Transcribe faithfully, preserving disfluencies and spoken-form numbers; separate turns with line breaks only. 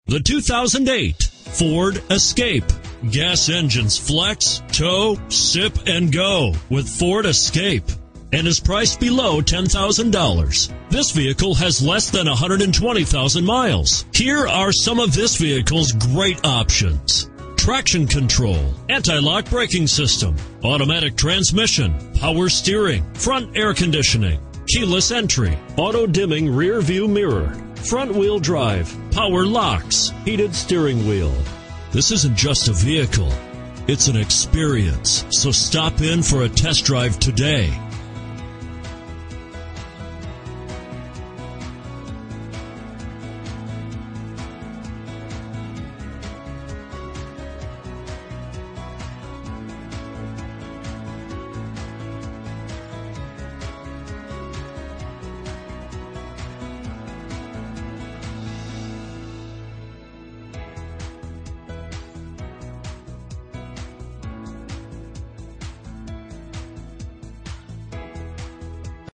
The two thousand eight Ford Escape. Gas engines flex, tow, sip, and go with Ford Escape, and is priced below ten thousand dollars. This vehicle has less than one hundred twenty thousand miles. Here are some of this vehicle's great options: traction control, anti-lock braking system, automatic transmission, power steering, front air conditioning, keyless entry, auto-dimming rear view mirror, front wheel drive, power locks, heated steering wheel. This isn't just a vehicle, it's an experience. So stop in for a test drive today.